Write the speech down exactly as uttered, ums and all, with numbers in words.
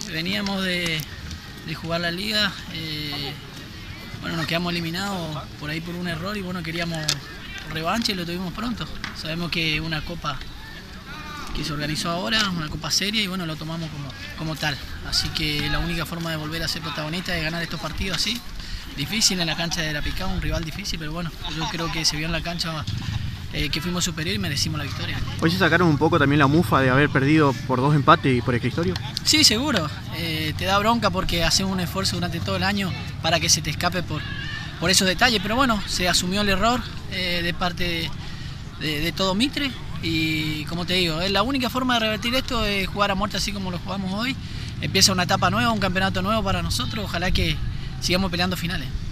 veníamos de, de jugar la liga, eh, bueno, nos quedamos eliminados por ahí por un error y bueno, queríamos revancha y lo tuvimos pronto. Sabemos que una copa que se organizó ahora, una copa seria y bueno, lo tomamos como, como tal. Así que la única forma de volver a ser protagonista es ganar estos partidos así. Difícil en la cancha de la Picao, un rival difícil, pero bueno, yo creo que se vio en la cancha eh, que fuimos superior y merecimos la victoria. ¿Hoy se sacaron un poco también la mufa de haber perdido por dos empates y por Escritorio? Sí, seguro. Eh, te da bronca porque haces un esfuerzo durante todo el año para que se te escape por, por esos detalles, pero bueno, se asumió el error eh, de parte de, de, de todo Mitre y como te digo, es la única forma de revertir esto es jugar a muerte así como lo jugamos hoy. Empieza una etapa nueva, un campeonato nuevo para nosotros, ojalá que sigamos peleando finales.